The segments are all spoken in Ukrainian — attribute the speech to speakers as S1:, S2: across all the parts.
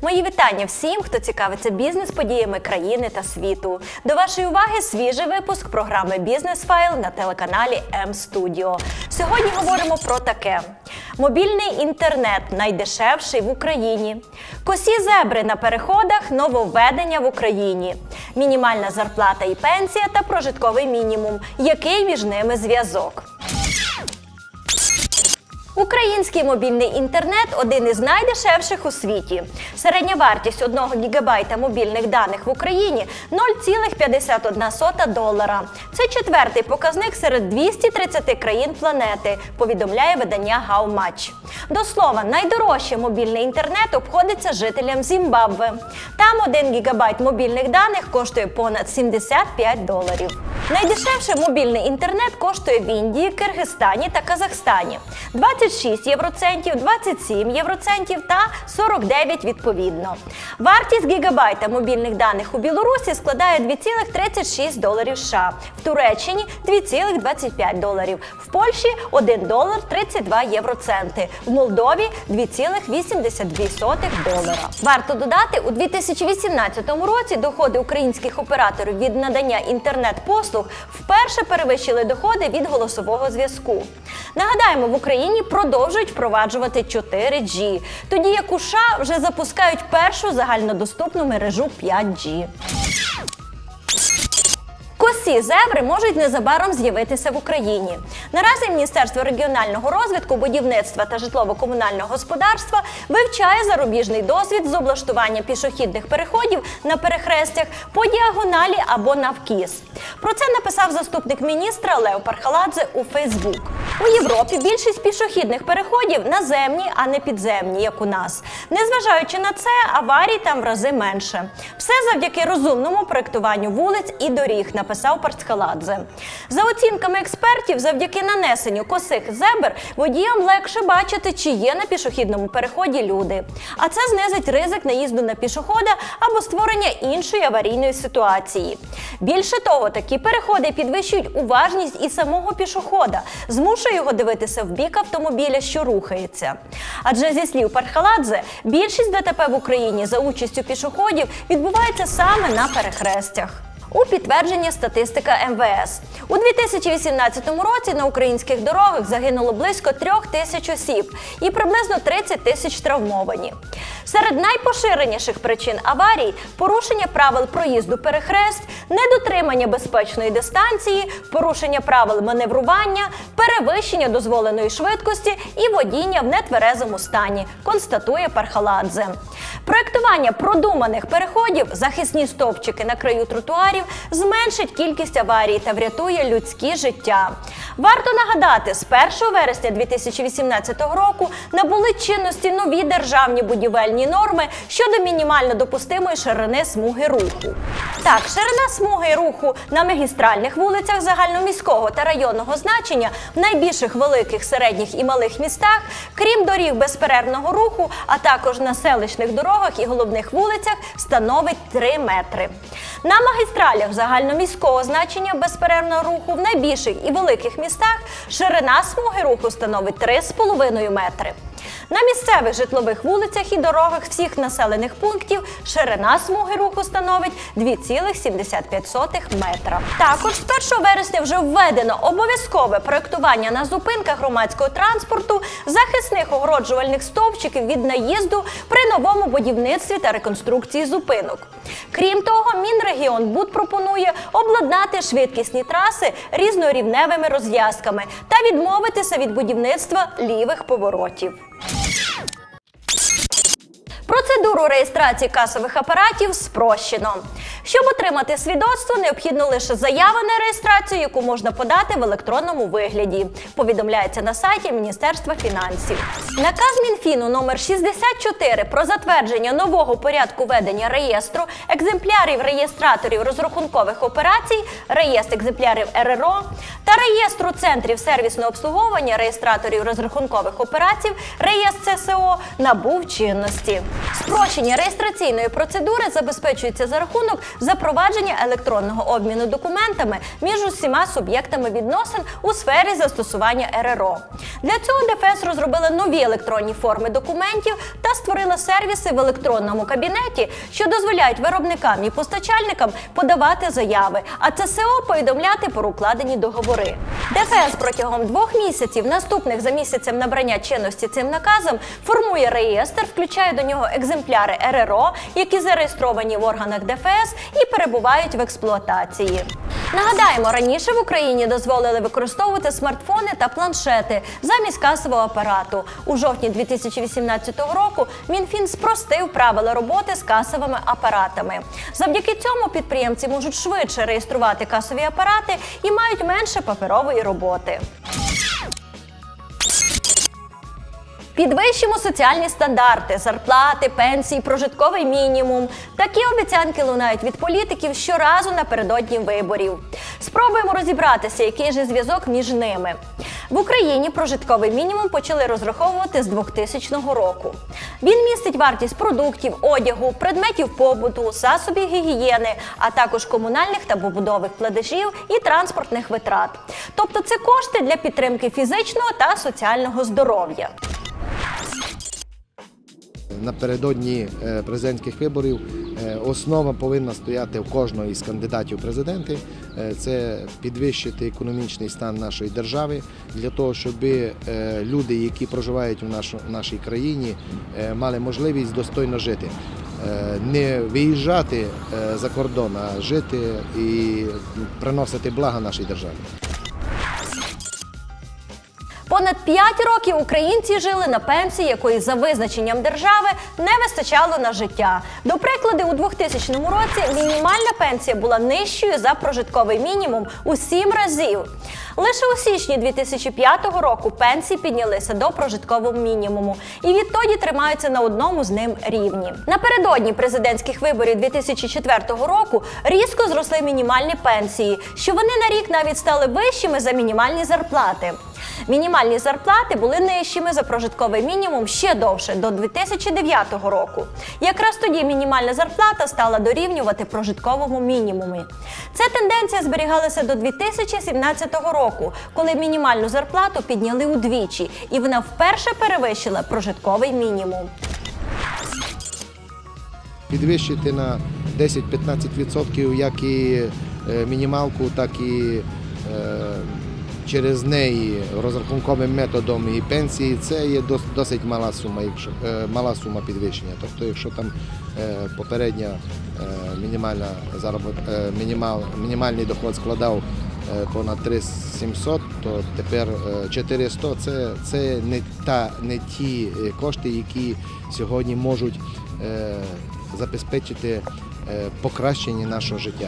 S1: Мої вітання всім, хто цікавиться бізнес-подіями країни та світу. До вашої уваги свіжий випуск програми «Бізнес-файл» на телеканалі М-Студіо. Сьогодні говоримо про таке. Мобільний інтернет найдешевший в Україні. Косі зебри на переходах – нововведення в Україні. Мінімальна зарплата і пенсія та прожитковий мінімум. Який між ними зв'язок? Український мобільний інтернет – один із найдешевших у світі. Середня вартість 1 гігабайта мобільних даних в Україні – $0,51. Це четвертий показник серед 230 країн планети, повідомляє видання How Much. До слова, найдорожче мобільний інтернет обходиться жителям Зімбабве. Там 1 гігабайт мобільних даних коштує понад $75. Найдешевше мобільний інтернет коштує в Індії, Киргизстані та Казахстані – 26 євроцентів, 27 євроцентів та 49 відповідно. Вартість гігабайта мобільних даних у Білорусі складає $2,36 США, в Туреччині – $2,25, в Польщі – $1,32 євроценти, в Молдові – $2,82. Варто додати, у 2018 році доходи українських операторів від надання інтернет-послуг вперше перевищили доходи від голосового зв'язку. Нагадаємо, в Україні продовжують впроваджувати 4G, тоді як у США вже запускають першу загальнодоступну мережу 5G. Косі зебри можуть незабаром з'явитися в Україні. Наразі Міністерство регіонального розвитку, будівництва та житлово-комунального господарства вивчає зарубіжний досвід з облаштування пішохідних переходів на перехрестях по діагоналі або навкіс. Про це написав заступник міністра Лев Пархаладзе у Фейсбук. У Європі більшість пішохідних переходів наземні, а не підземні, як у нас. Незважаючи на це, аварій там в рази менше. Все завдяки розумному проєктуванню вулиць і доріг, написав Пархаладзе. За оцінками експертів, завдяки нанесенню косих зебр водіям легше бачити, чи є на пішохідному переході люди. А це знизить ризик наїзду на пішохода або створення іншої аварійної ситуації. Більше того, такі переходи підвищують уважність і самого пішохода, змушує його дивитися в бік автомобіля, що рухається. Адже, зі слів Пархаладзе, більшість ДТП в Україні за участю пішоходів відбувається саме на перехрестях. У підтвердження статистика МВС. У 2018 році на українських дорогах загинуло близько 3000 осіб і приблизно 30 тисяч травмовані. Серед найпоширеніших причин аварій – порушення правил проїзду перехрест, недотримання безпечної дистанції, порушення правил маневрування, перевищення дозволеної швидкості і водіння в нетверезому стані, констатує Пархаладзе. Проєктування продуманих переходів, захисні стовпчики на краю тротуарів зменшить кількість аварій та врятує людські життя. Варто нагадати, з 1 вересня 2018 року набули чинності нові державні будівельні норми щодо мінімально допустимої ширини смуги руху. Так, ширина смуги руху на магістральних вулицях загальноміського та районного значення в найбільших великих, середніх і малих містах, крім доріг безперервного руху, а також на селищних дорогах і головних вулицях, становить 3 метри. На магістралях загальноміського значення безперервного руху в найбільших і великих містах ширина смуги руху становить 3,5 метри. На місцевих житлових вулицях і дорогах всіх населених пунктів ширина смуги руху становить 2,75 метра. Також з 1 вересня вже введено обов'язкове проєктування на зупинках громадського транспорту захисних огороджувальних стовпчиків від наїзду при новому будівництві та реконструкції зупинок. Крім того, Мінрегіонбуд пропонує обладнати швидкісні траси різнорівневими розв'язками та відмовитися від будівництва лівих поворотів. Процедуру реєстрації касових апаратів спрощено. Щоб отримати свідоцтво, необхідно лише заява на реєстрацію, яку можна подати в електронному вигляді, повідомляється на сайті Міністерства фінансів. Наказ Мінфіну номер 64 про затвердження нового порядку ведення реєстру екземплярів реєстраторів розрахункових операцій, реєстр екземплярів РРО та реєстру центрів сервісного обслуговування реєстраторів розрахункових операцій, реєстр ЦСО набув чинності. Спрощення реєстраційної процедури забезпечується за рахунок запровадження електронного обміну документами між усіма суб'єктами відносин у сфері застосування РРО. Для цього ДФС розробили нові електронні форми документів та створила сервіси в електронному кабінеті, що дозволяють виробникам і постачальникам подавати заяви, а ЦСО повідомляти про укладені договори. ДФС протягом 2 місяців, наступних за місяцем набрання чинності цим наказом, формує реєстр, включає до нього екземпляри РРО, які зареєстровані в органах ДФС і перебувають в експлуатації. Нагадаємо, раніше в Україні дозволили використовувати смартфони та планшети замість касового апарату. У жовтні 2018 року Мінфін спростив правила роботи з касовими апаратами. Завдяки цьому підприємці можуть швидше реєструвати касові апарати і мають менше паперової роботи. Підвищимо соціальні стандарти, зарплати, пенсії, прожитковий мінімум. Такі обіцянки лунають від політиків щоразу напередодні виборів. Спробуємо розібратися, який же зв'язок між ними. В Україні прожитковий мінімум почали розраховувати з 2000 року. Він містить вартість продуктів, одягу, предметів побуту, засобів гігієни, а також комунальних та побутових платежів і транспортних витрат. Тобто це кошти для підтримки фізичного та соціального здоров'я.
S2: Напередодні президентських виборів основа повинна стояти в кожного із кандидатів в президенти. Це підвищити економічний стан нашої держави для того, щоб люди, які проживають в нашій країні, мали можливість достойно жити. Не виїжджати за кордон, а жити і приносити блага нашій державі.
S1: Понад 5 років українці жили на пенсії, якої за визначенням держави не вистачало на життя. До прикладу, у 2000 році мінімальна пенсія була нижчою за прожитковий мінімум у 7 разів. Лише у січні 2005 року пенсії піднялися до прожиткового мінімуму і відтоді тримаються на одному з ним рівні. Напередодні президентських виборів 2004 року різко зросли мінімальні пенсії, що вони на рік навіть стали вищими за мінімальні зарплати. Мінімальні зарплати були нижчими за прожитковий мінімум ще довше, до 2009 року. Якраз тоді мінімальна зарплата стала дорівнювати прожитковому мінімуму. Ця тенденція зберігалася до 2017 року, коли мінімальну зарплату підняли удвічі, і вона вперше перевищила прожитковий мінімум.
S2: Підвищити на 10-15% як і мінімалку, так і через неї розрахунковим методом і пенсії, це є досить мала сума підвищення. Тобто, якщо там попередня мінімальний доход складав понад 3700, то тепер 400 – це не ті кошти, які сьогодні можуть забезпечити покращення нашого життя.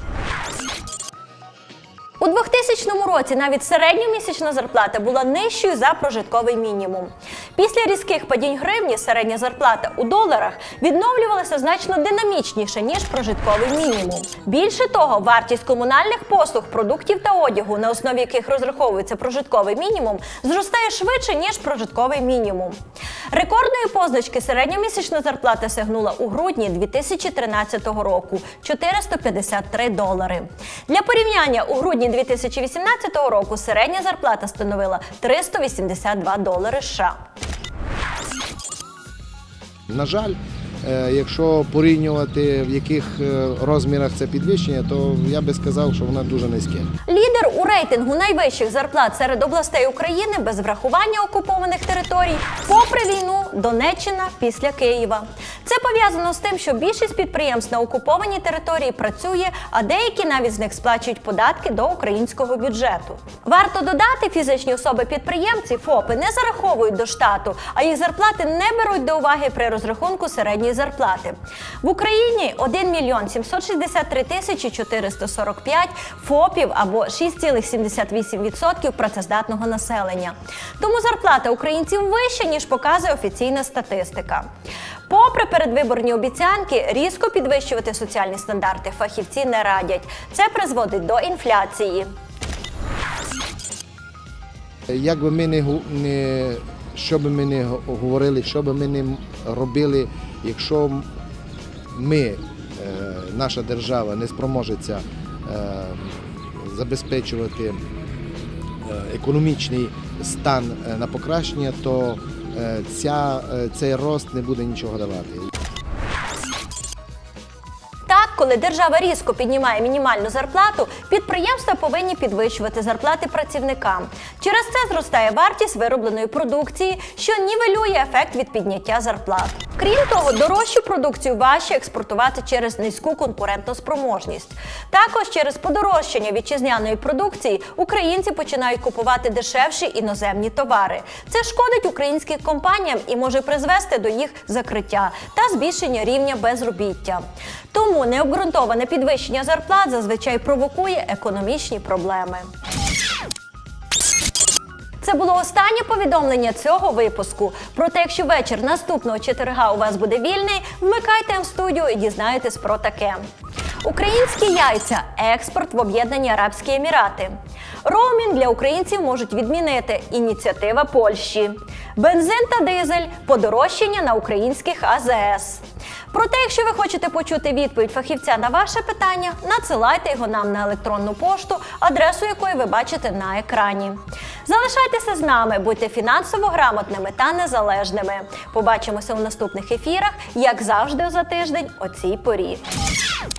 S1: У 2000 році навіть середньомісячна зарплата була нижчою за прожитковий мінімум. Після різких падінь гривні середня зарплата у доларах відновлювалася значно динамічніше, ніж прожитковий мінімум. Більше того, вартість комунальних послуг, продуктів та одягу, на основі яких розраховується прожитковий мінімум, зростає швидше, ніж прожитковий мінімум. Рекордної позначки середньомісячна зарплата сягнула у грудні 2013 року – $453. Для порівняння, у грудні 2018 року середня зарплата становила $382 США.
S2: На жаль, якщо порівнювати, в яких розмірах це підвищення, то я би сказав, що воно дуже низьке.
S1: Лідер у рейтингу найвищих зарплат серед областей України без врахування окупованих територій, попри війну, Донеччина після Києва. Це пов'язано з тим, що більшість підприємств на окупованій території працює, а деякі навіть з них сплачують податки до українського бюджету. Варто додати, фізичні особи-підприємці, ФОПи, не зараховують до штату, а їх зарплати не беруть до уваги при розрахунку середньої зарплати. В Україні 1 мільйон 763 тисячі 445 ФОПів або 6,78% працездатного населення. Тому зарплата українців вища, ніж показує офіційна статистика. Попри передвиборні обіцянки, різко підвищувати соціальні стандарти фахівці не радять. Це призводить до інфляції.
S2: Як би ми що би ми не говорили, що би ми не робили, якщо ми, наша держава, не спроможеться забезпечувати економічний стан на покращення, то цей рост не буде нічого давати.
S1: Так, коли держава різко піднімає мінімальну зарплату, підприємства повинні підвищувати зарплати працівникам. Через це зростає вартість виробленої продукції, що нівелює ефект від підняття зарплат. Крім того, дорожчу продукцію важче експортувати через низьку конкурентоспроможність. Також через подорожчання вітчизняної продукції українці починають купувати дешевші іноземні товари. Це шкодить українським компаніям і може призвести до їх закриття та збільшення рівня безробіття. Тому необґрунтоване підвищення зарплат зазвичай провокує економічні проблеми. Це було останнє повідомлення цього випуску. Проте, якщо вечір наступного четверга у вас буде вільний, вмикайте М-студіо і дізнаєтесь про таке. Українські яйця – експорт в Об'єднані Арабські Емірати. Роумінг для українців можуть відмінити – ініціатива Польщі. Бензин та дизель – подорожчання на українських АЗС. Проте, якщо ви хочете почути відповідь фахівця на ваше питання, надсилайте його нам на електронну пошту, адресу якої ви бачите на екрані. Залишайтеся з нами, будьте фінансово грамотними та незалежними. Побачимося у наступних ефірах, як завжди за тиждень о цій порі.